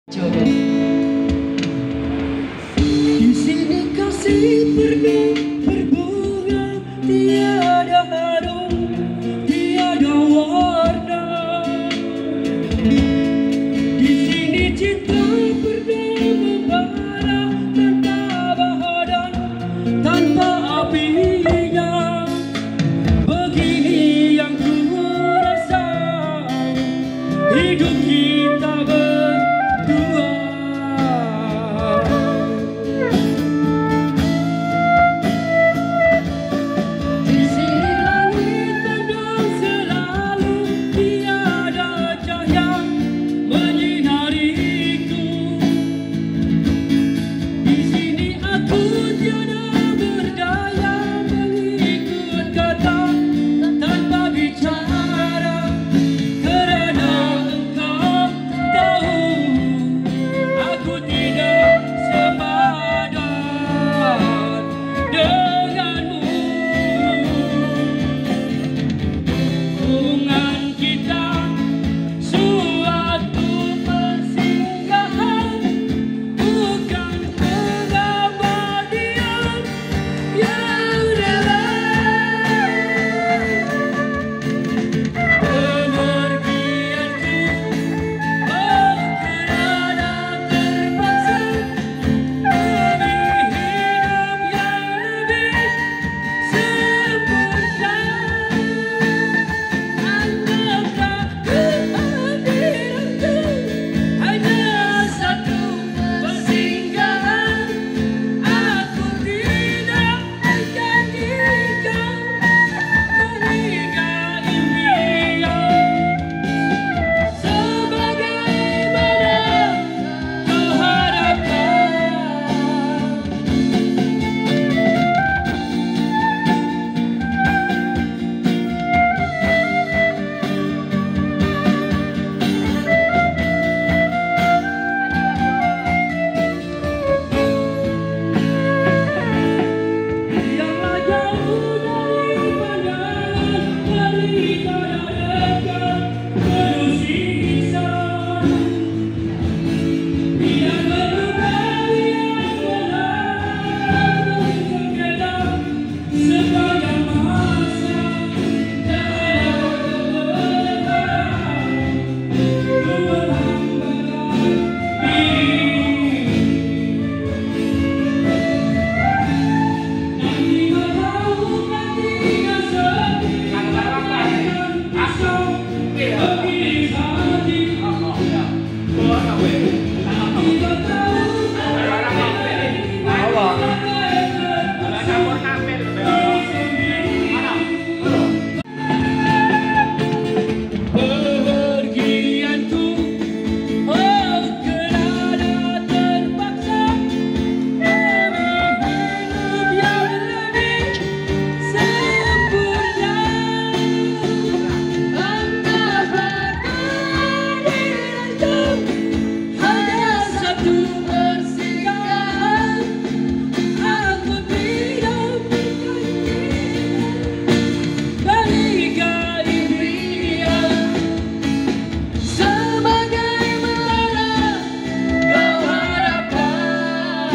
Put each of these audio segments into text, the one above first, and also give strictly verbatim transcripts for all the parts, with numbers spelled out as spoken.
Coba. Di sini kasih pergi berbunga, tiada harum, tiada warna. Di sini cinta pernah membara tanpa bahan, tanpa apinya. Begini yang ku rasa hidup kita berdua. Di sini langit mendung selalu, tiada cahaya menyinariku. Di sini aku tiada berdaya mengikut kata tanpa bicara, kerana engkau tahu aku tidak sepadan denganmu. Hubungan kita suatu persinggahan, bukan pengabadian yang rela. Pemergianku, oh kerana terpaksa demi hidup yang lebih sempurna. Anggaplah kehadiranku hanya satu persinggahan. Aku tidak menjanjikan menikah impian. Sebagaimana kau harapkan. Biarlah jauh dari pandangan, daripada dekat penuh siksa. Biar berlari yang benar sengketa sepanjang masa dalam kebenaran berhambaran diri. Nanti malam hatinya sepi bagaikan pisau beriris hati. Tiba tahu Pemergianku, oh kerana terpaksa demi hidup yang lebih sempurna. Anggaplah kehadiranku hanya satu persinggahan. Aku tidak menjanjikan menikah impian. Sebagaimana kau harapkan.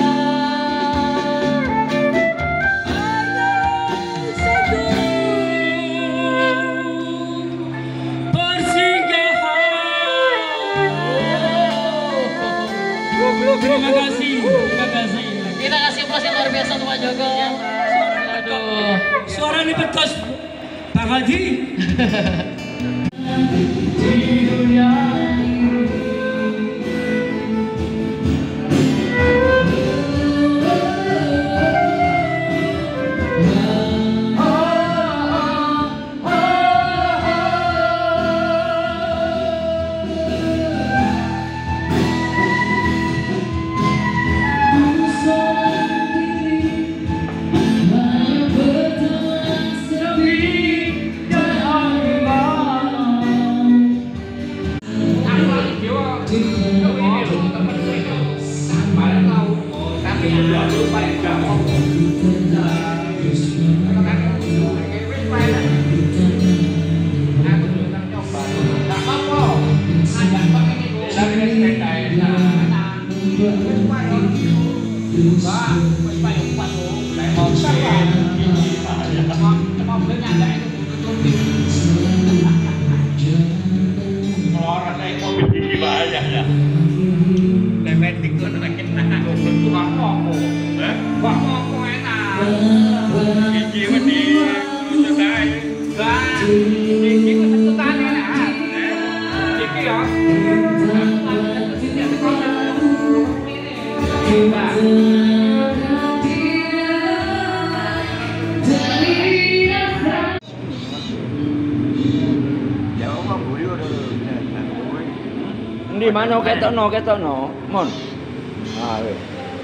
Hanya satu persinggahan. Terima kasih, terima kasih. Kita kasih plus yang luar biasa untuk Pak Joko. Aduh. Suara ini bekas Bang Haji. Di dunia sepi dan angin malam. Di mana ketokno ketokno, mon. Ah, weh.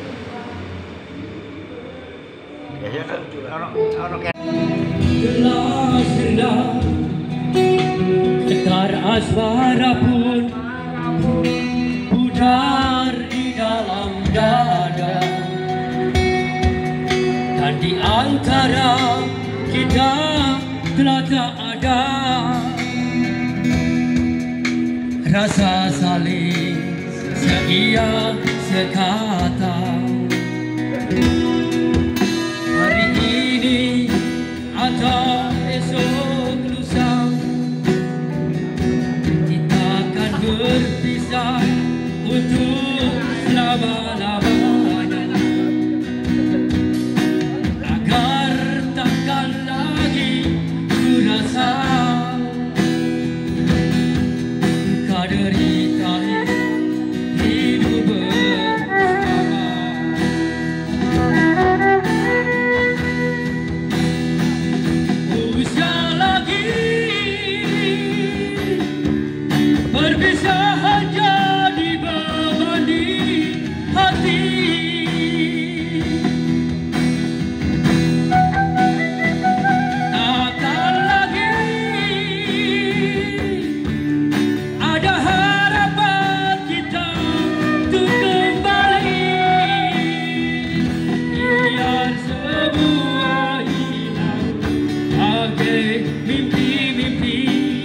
Ya ya ono ono Gelas rendah, getar asmara pun pudar di dalam dada, dan di antara kita telah tak ada rasa saling seia sekata. Hari ini atau esok lusa kita akan berpisah untuk selama-lamanya, agar takkan lagi ku rasa duka derita hidup bersama. Usia lagi perpisahan jadi beban di hati. Takkan lagi ada harapan kita untuk kembali, biar semua hilang bagai mimpi-mimpi,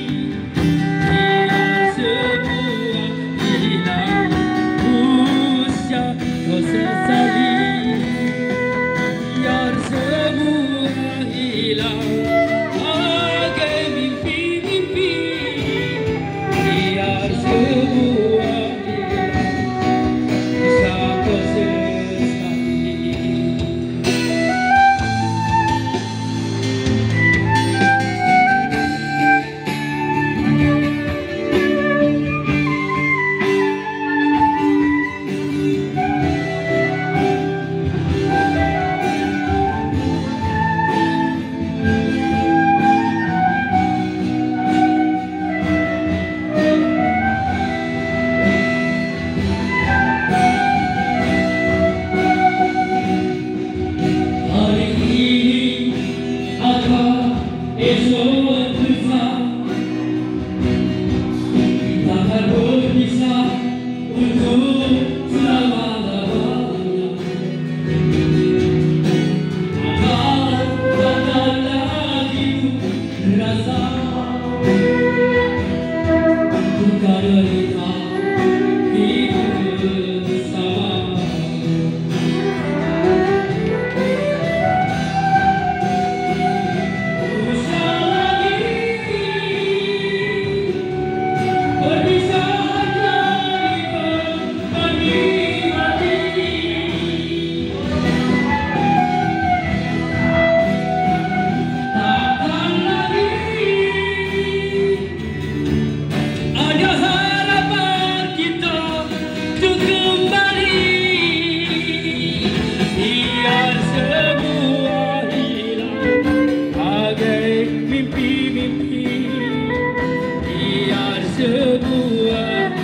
biar semua hilang usia kau sesali, biar semua hilang bagai mimpi-mimpi, biar semua hilang bisa kau sesali. Hari ini atau esok lusa kita akan berpisah untuk selama-lamanya, agar takkan lagi rasa duka derita hidup bersama. Usia lagi perpisahan jadi beban di hati. Takkan lagi ada harapan kita untuk kembali, biar semua hilang bagai mimpi-mimpi, biar semua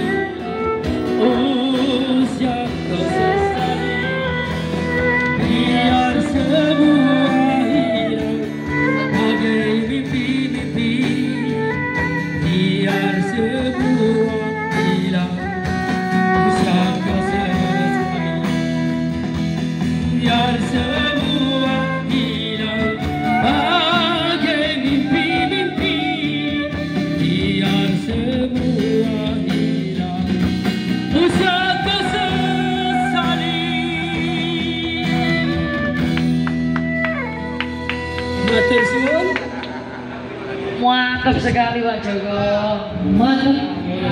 hilang usia kau sesali, biar semua hilang bagai mimpi-mimpi, biar semua hilang usia kau sesali, biar semua Matur suwun. Mantap sekali Pak Joko. Mantap.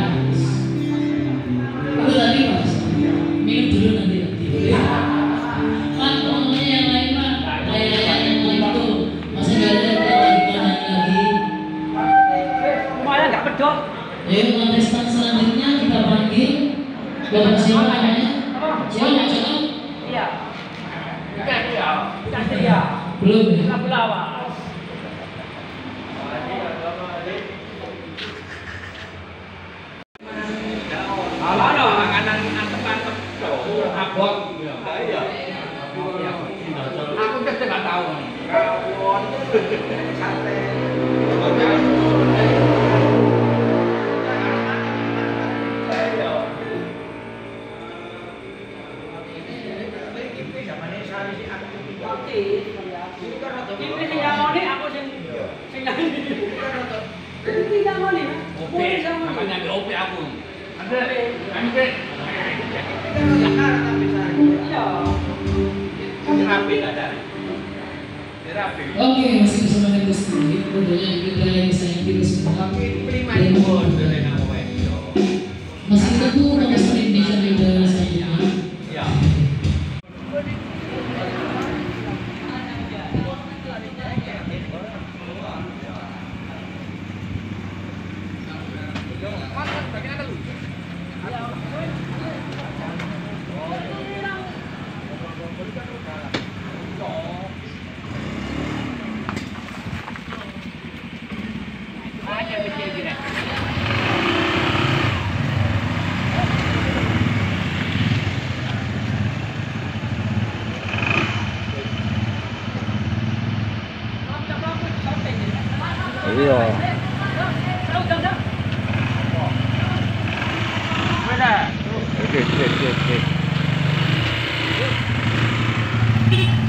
Itu tadi Mas. Minum dulu nanti nanti. Pak, ngomongnya yang lain Pak. Kayak yang lain itu masih nggak ada pertanyaan lagi. Semuanya nggak pedot. Ayo kontestan selanjutnya kita panggil. Bapak siapa namanya? Siapa Pak Joko? Iya. Bukan dia. Bukan dia. Belum ya? Kita pelawak. Halo, makanan antep-antep. Abot. Aku tetep nggak tahu nih. Rawon, sate. Ini sing nyamoni aku sing sing nyanyi. Ini nyamoni. Oke, namanya di ope aku. Ada, ada. Iya. Rapi ada. Rapi. Oke, masih bersama dengan Gusti. Tentunya kita yang disayangi Gusti semua. Masih tunggu kontestan Indonesia Idol selanjutnya. Ya. Iya. Oke, oke, oke.